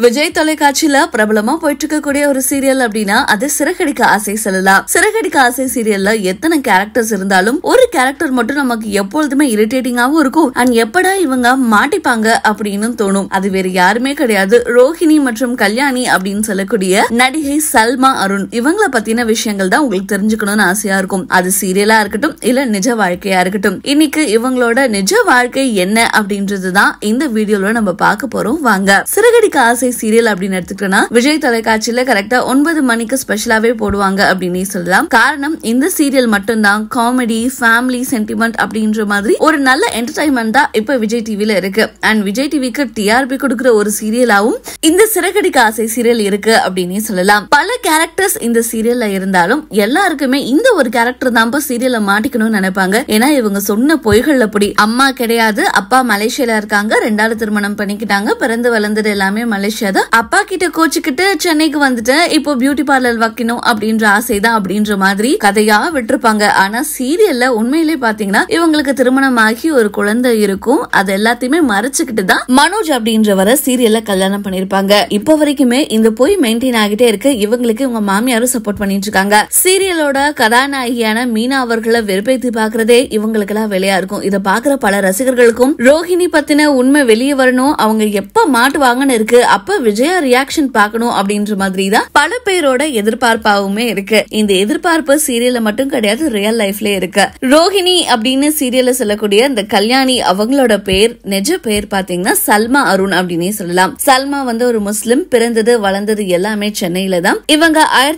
விஜய் தொலைக்காட்சியில பிரபலமா போயிட்டு இருக்கக்கூடிய ஒரு சீரியல் அப்படின்னா அது சிறகடிக்க ஆசை சொல்லலாம். சிறகடிக்க ஆசை சீரியல்ல எத்தனை கேரக்டர்ஸ் இருந்தாலும் ஒரு கேரக்டர் மட்டும் நமக்கு எப்பொழுதுமே இரிட்டேட்டிங்காவும் இருக்கும். அண்ட் எப்படா இவங்க மாட்டிப்பாங்க அப்படின்னு தோணும். அது வேற யாருமே கிடையாது, ரோஹிணி மற்றும் கல்யாணி அப்படின்னு சொல்லக்கூடிய நடிகை சல்மா அருண். இவங்கள பத்தின விஷயங்கள் தான் உங்களுக்கு தெரிஞ்சுக்கணும்னு ஆசையா இருக்கும். அது சீரியலா இருக்கட்டும் இல்ல நிஜ வாழ்க்கையா இருக்கட்டும். இன்னைக்கு இவங்களோட நிஜ வாழ்க்கை என்ன அப்படின்றதுதான் இந்த வீடியோல நம்ம பார்க்க போறோம். வாங்க. சிறகடிக்க ஆசை சீரியல் அப்படின்னு எடுத்துக்கிட்டோம்னா விஜய் தொலைக்காட்சியில கரெக்டா 9 மணிக்கு ஸ்பெஷலாவே போடுவாங்க அப்படின்னு சொல்லலாம். காரணம் இந்த சீரியல் மட்டும்தான் காமெடி, ஃபேமிலி, சென்டிமெண்ட் அப்படின்ற மாதிரி ஒரு நல்ல என்டர்டைன்மெண்ட் தான் இப்ப விஜய் டிவில இருக்கு. அண்ட் விஜய் டிவிக்கு டிஆர்பி கொடுக்கிற ஒரு சீரியலாவும் இந்த சிறகடிக்க ஆசை சீரியல் இருக்கு அப்படின்னு சொல்லலாம். பல கேரக்டர்ஸ் இந்த சீரியல்ல இருந்தாலும் எல்லாருக்குமே இந்த ஒரு கேரக்டர் தான் சீரியல்ல மாட்டிக்கணும்னு நினைப்பாங்க. ஏன்னா இவங்க சொன்ன பொய்கள் அப்படி. அம்மா கிடையாது, அப்பா மலேசியால இருக்காங்க, 2வது திருமணம் பண்ணிக்கிட்டாங்க, பிறந்து வளர்ந்தது எல்லாமே மலேசியா தான். அப்பா கிட்ட கோச்சுக்கிட்டு சென்னைக்கு வந்துட்டு இப்போ பியூட்டி பார்லர் வைக்கணும் அப்படின்ற ஆசைதான் அப்படின்ற மாதிரி கதையா விட்டுருப்பாங்க. ஆனா சீரியல்ல உண்மையிலே பாத்தீங்கன்னா இவங்களுக்கு திருமணம் ஆகி ஒரு குழந்தை இருக்கும். அது எல்லாத்தையுமே மறைச்சுக்கிட்டு தான் மனோஜ் அப்படின்றவரை சீரியல்ல கல்யாணம் பண்ணிருப்பாங்க. இப்ப வரைக்குமே இந்த போய் மெயின்டைன் ஆகிட்டே இருக்கு. இவங்களுக்கு இவங்க மாமியாரும் சப்போர்ட் பண்ணிட்டு இருக்காங்க. சீரியலோட கதாநாயகியான மீனா அவர்களை வெறுப்பேத்தி பாக்குறதே இவங்களுக்கு எல்லாம் வேலையா இருக்கும். இத பாக்குற பல ரசிகர்களுக்கும் ரோஹிணி பத்தின உண்மை வெளியே வரணும், அவங்க எப்ப மாட்டுவாங்கன்னு இருக்கு, அப்ப விஜயா ரியாக்ஷன் பார்க்கணும் அப்படின்ற மாதிரி தான் பல பேரோட எதிர்பார்ப்பாவுமே இருக்கு. இந்த எதிர்பார்ப்பு சீரியல்ல மட்டும் கிடையாது, ரியல் லைஃப்ல இருக்கு. ரோஹிணி அப்படின்னு சீரியல்ல சொல்லக்கூடிய இந்த கல்யாணி அவங்களோட பேர் நிஜ பேர் பாத்தீங்கன்னா சல்மா அருண் அப்படின்னே சொல்லலாம். சல்மா வந்து ஒரு முஸ்லிம், பிறந்தது வளர்ந்தது எல்லாமே சென்னையில தான். இவங்க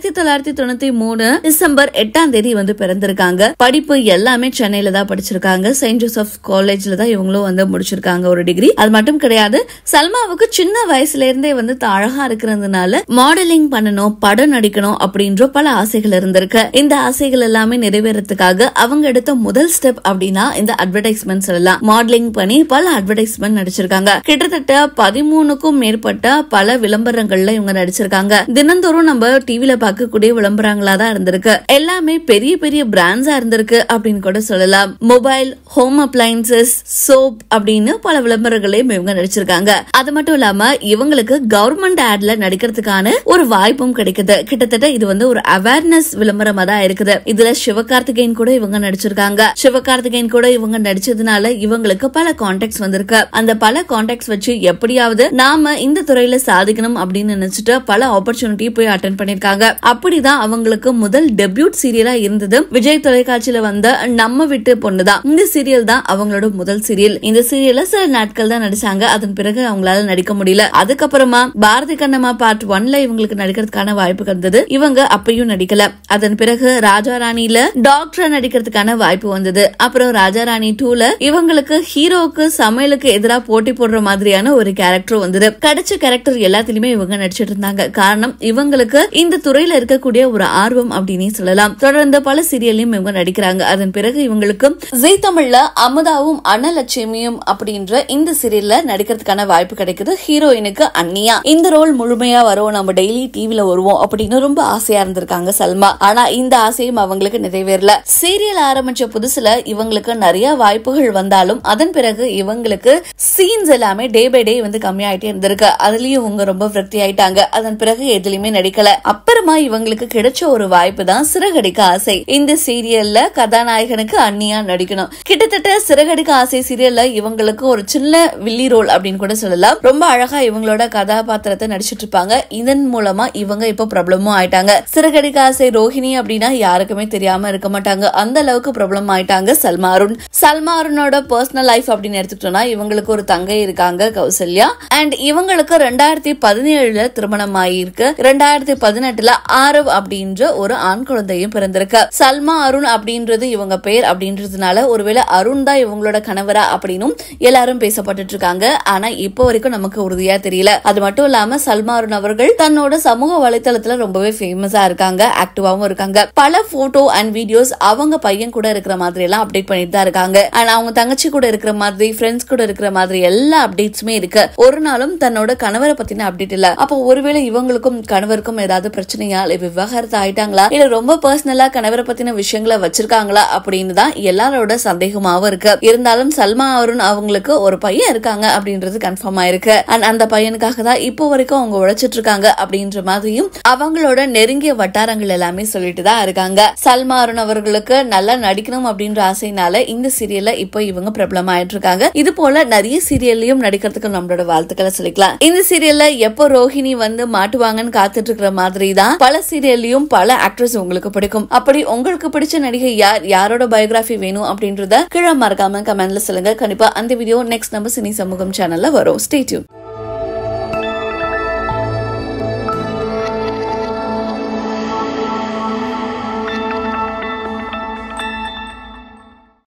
1993 டிசம்பர் 8ஆம் தேதி வந்து பிறந்திருக்காங்க. படிப்பு எல்லாமே சென்னையில தான் படிச்சிருக்காங்க. செயின்ட் ஜோசப் காலேஜ்ல தான் இவங்களும் வந்து முடிச்சிருக்காங்க ஒரு டிகிரி. அது மட்டும் கிடையாது, சல்மாவுக்கு சின்ன வயசுல இருந்தே வந்து அழகா இருக்கிறதுனால மாடலிங் பண்ணணும், படம் நடிக்கணும் அப்படின்ற பல ஆசைகள் இருந்திருக்கு. இந்த ஆசைகள் எல்லாமே நிறைவேறதுக்காக அவங்க எடுத்த முதல் ஸ்டெப் அப்படின்னா இந்த அட்வர்டைஸ்மெண்ட் சொல்லலாம். மாடலிங் பண்ணி பல அட்வர்டைஸ்மெண்ட் நடிச்சிருக்காங்க. கிட்டத்தட்ட 13க்கும் மேற்பட்ட பல விளம்பரங்கள்ல இவங்க நடிச்சிருக்காங்க. தினந்தோறும் நம்ம டிவில பார்க்கக்கூடிய விளம்பரங்களா தான் இருந்திருக்கு. எல்லாமே பெரிய பெரிய பிராண்ட்ஸா இருந்திருக்கு அப்படின்னு கூட சொல்லலாம். மொபைல், ஹோம் அப்ளையன்சஸ், சோப் அப்படின்னு பல விளம்பரங்களையும் இவங்க நடிச்சிருக்காங்க. அது மட்டும் இல்லாம இவங்களுக்கு கவர்மெண்ட் ஆட்ல நடிக்கிறதுக்கான ஒரு வாய்ப்பும் கிடைக்குது. கிட்டத்தட்ட இது வந்து ஒரு அவேர்னஸ் விளம்பரமா தான் இருக்குது. இதுல சிவகார்த்திகேயன் கூட இவங்க நடிச்சிருக்காங்க. சிவகார்த்திகேயன் கூட இவங்க நடிச்சதுனால இவங்களுக்கு பல கான்டாக்ட்ஸ் வந்திருக்கு. அந்த பல கான்டாக்ட்ஸ் வச்சு எப்படியாவது நாம இந்த துறையில சாதிக்கணும் அப்படின்னு நினைச்சிட்டு பல ஆப்பர்ச்சுனிட்டி போய் அட்டென்ட் பண்ணிருக்காங்க. அப்படிதான் அவங்களுக்கு முதல் டெபியூட் சீரியலா இருந்தது விஜய் தொலைக்காட்சியில வந்த நம்ம விட்டு பொண்ணுதான். இந்த சீரியல் தான் அவங்களோட முதல் சீரியல். இந்த சீரியல்ல சில நாட்கள் தான் நடிச்சாங்க. அதன் பிறகு அவங்களால நடிக்க முடியல. அதுக்கப்புறமா பாரதி கண்ணம்மா பார்ட் 1ல இவங்களுக்கு நடிக்கிறதுக்கான வாய்ப்பு இருந்தது. இவங்க அப்பயும் நடிக்கல. அதன் பிறகு ராஜா ராணில டாக்டரா நடிக்கிறதுக்கான வாய்ப்பு வந்தது. அப்புறம் ராஜா ராணி 2ல இவங்களுக்கு ஹீரோக்கு சமையலுக்கு எதிராக போட்டி போடுற மாதிரியான ஒரு கேரக்டர் வந்தது. கிடைச்ச கேரக்டர் எல்லாத்திலுமே இவங்க நடிச்சிட்டு இருந்தாங்க. காரணம் இவங்களுக்கு இந்த துறையில இருக்கக்கூடிய ஒரு ஆர்வம் அப்படின்னு சொல்லலாம். தொடர்ந்து பல சீரியல்லையும் இவங்க நடிக்கிறாங்க. அதன் பிறகு இவங்களுக்கு ஜீ தமிழ்ல அமுதாவும் அனலட்சுமியும் அப்படின்ற இந்த சீரியல்ல நடிக்கிறதுக்கான வாய்ப்பு கிடைக்குது. ஹீரோயினுக்கு அன்னியா. இந்த ரோல் முழுமையா வரும், நம்ம டெய்லி டிவில வருவோம் அப்படின்னு ரொம்ப ஆசையா இருந்திருக்காங்க சல்மா. ஆனா இந்த ஆசையும் அவங்களுக்கு நிறைவேறல. சீரியல் ஆரம்பிச்ச புதுசுல இவங்களுக்கு நிறைய வாய்ப்புகள் வந்தாலும் அதன் பிறகு இவங்களுக்கு சீன்ஸ் எல்லாமே டே பை டே வந்து கம்மியாயிட்டே இருந்திருக்கு. அதுலயும் இவங்க ரொம்ப விரக்தி ஆயிட்டாங்க. அதன் பிறகு எதுலயுமே நடிக்கல. அப்புறமா இவங்களுக்கு கிடைச்ச ஒரு வாய்ப்பு தான் சிறகடிக்க ஆசை. இந்த சீரியல்ல கதாநாயகனுக்கு அன்னியா நடிக்கணும். கிட்டத்தட்ட சிறகடிக்க ஆசை சீரியல்ல இவங்களுக்கு ஒரு சின்ன வில்லி ரோல் அப்படின்னு கூட சொல்லலாம். ரொம்ப அழகா இவங்களோட கதாபாத்திரத்தை நடிச்சிட்டு இருப்பாங்க. இதன் மூலமா இவங்க இப்ப பிரபலமும் ஆயிட்டாங்க. சிறகடிக்க ஆசை ரோஹிணி அப்படின்னா யாருக்குமே தெரியாம இருக்க மாட்டாங்க. அந்த அளவுக்கு பிரபலம் ஆயிட்டாங்க சல்மா அருண். சல்மா அருணோட பர்சனல் லைஃப் அப்படின்னு எடுத்துக்கிட்டோம்னா இவங்களுக்கு ஒரு தங்கை இருக்காங்க, கௌசல்யா. அண்ட் இவங்களுக்கு 2017ல திருமணம் ஆயிருக்கு. 2018ல ஆரவ் அப்படின்ற ஒரு ஆண் குழந்தையும் பிறந்திருக்கு. சல்மா அருண் அப்படின்றது இவங்க பேர் அப்படின்றதுனால ஒருவேளை அருண் தான் இவங்களோட கணவரா அப்படின்னு எல்லாரும் பேசப்பட்டு இருக்காங்க. ஆனா இப்போ வரைக்கும் நமக்கு உறுதியா தெரியல. அது மட்டும் இல்லாம சல்மா அருண் அவர்கள் தன்னோட சமூக வலைத்தளத்துல ரொம்பவே ஃபேமஸா இருக்காங்க, ஆக்டிவாவும் இருக்காங்க. பல போட்டோ அண்ட் வீடியோஸ் அவங்க பையன் கூட இருக்கிற மாதிரி எல்லாம் அப்டேட் பண்ணிட்டு தான் இருக்காங்க. அண்ட் அவங்க தங்கச்சி கூட இருக்கிற மாதிரி, ஃப்ரெண்ட்ஸ் கூட இருக்கிற மாதிரி எல்லா அப்டேட்ஸுமே இருக்கு. ஒரு நாளும் தன்னோட கணவரை பத்தின அப்டேட் இல்ல. அப்போ ஒருவேளை இவங்களுக்கும் கணவருக்கும் ஏதாவது பிரச்சனையா, இல்ல விவாகரத்து ஆயிட்டாங்களா, இல்ல ரொம்ப பர்சனலா கணவரை பத்தின விஷயங்களை வச்சிருக்காங்களா அப்படின்னு தான் எல்லாரோட சந்தேகமாவும் இருக்கு. இருந்தாலும் சல்மா அருண் அவங்களுக்கு ஒரு பையன் இருக்காங்க அப்படின்றது கன்ஃபார்ம் ஆயிருக்கு. அண்ட் அந்த பையனுக்காக அதுக்காக தான் இப்போ வரைக்கும் அவங்க உழைச்சிட்டு இருக்காங்க அப்படின்ற மாதிரியும் அவங்களோட நெருங்கிய வட்டாரங்கள் எல்லாமே சொல்லிட்டு தான் இருக்காங்க. சல்மா அருண் அவர்களுக்கு நல்லா நடிக்கணும் அப்படின்ற ஆசைனால இந்த சீரியல்ல இப்போ இவங்க பிரபலமாயிட்டு இருக்காங்க. இது போல நிறைய சீரியல்லையும் நடிக்கிறதுக்கு நம்மளோட வாழ்த்துக்களை சொல்லிக்கலாம். இந்த சீரியல்ல எப்போ ரோஹிணி வந்து மாட்டுவாங்கன்னு காத்துட்டு இருக்கிற மாதிரி தான் பல சீரியல்லையும் பல ஆக்ட்ரஸ் உங்களுக்கு பிடிக்கும். அப்படி உங்களுக்கு பிடிச்ச நடிகை யார், யாரோட பயோகிராஃபி வேணும் அப்படின்றத கீழே மறக்காம கமெண்ட்ல சொல்லுங்க. கண்டிப்பா அந்த வீடியோ நெக்ஸ்ட் நம்ம சினி சமூகம் சேனல்ல வரும். Stay tune.